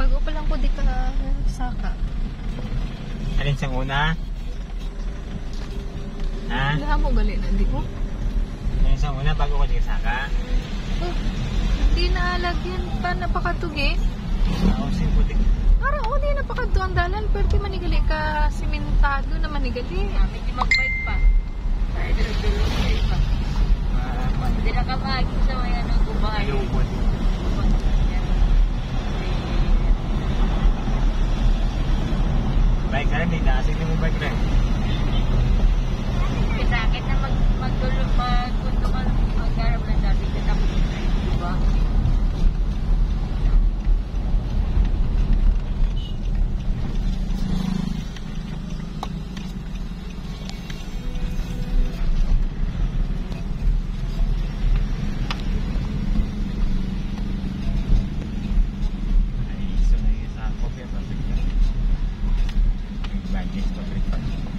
Bago pa lang ko di ka saka. Alin siyang una? Ha? Lahat mo gali na di ko. Alin siyang una bago ko di saka? Oh, hindi na lagyan pa napakatugi. Ako simputik. Para hindi napakatugi ang dalan. Pero di manigali ka simentado na manigali. Kami di mag-bike pa. Tayo dulog-dulog pa. Hindi na kamagin sa mga gubahay. Lubot. Bike ka rin, may naasin mo bike rin. Sakit na magdulog, magkundo ka magkarap na dati ka tapos diba? Ay, so na yung sa kopya, perfect ka. Yung budget, perfect pa.